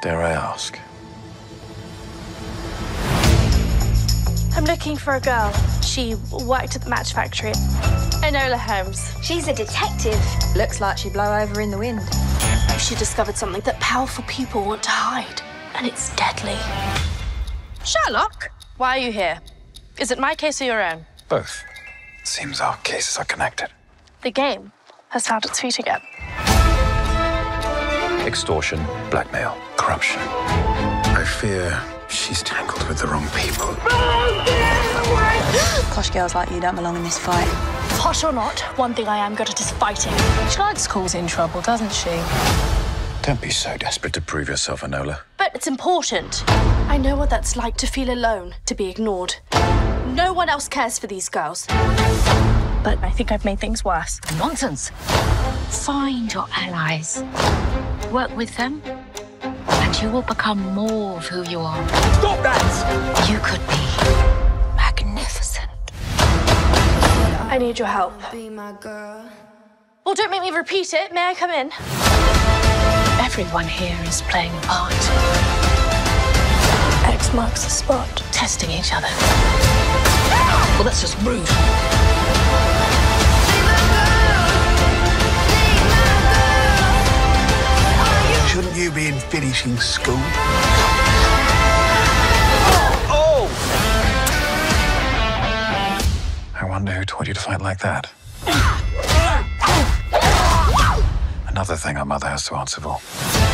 Dare I ask? I'm looking for a girl. She worked at the match factory. Enola Holmes. She's a detective. Looks like she'd blow over in the wind. She discovered something that powerful people want to hide, and it's deadly. Sherlock, why are you here? Is it my case or your own? Both. Seems our cases are connected. The game has found its feet again. Extortion, blackmail, corruption. I fear she's tangled with the wrong people. Posh girls like you don't belong in this fight. Posh or not, one thing I am good at is fighting. She likes causing trouble, doesn't she? Don't be so desperate to prove yourself, Enola. But it's important. I know what that's like to feel alone, to be ignored. No one else cares for these girls. But I think I've made things worse. Nonsense. Find your allies. Work with them, and you will become more of who you are. Stop that! You could be magnificent. I need your help. Be my girl. Well, don't make me repeat it. May I come in? Everyone here is playing a part, X marks the spot. testing each other. Well, that's just rude. Shouldn't you be in finishing school? Oh! I wonder who taught you to fight like that. Another thing our mother has to answer for.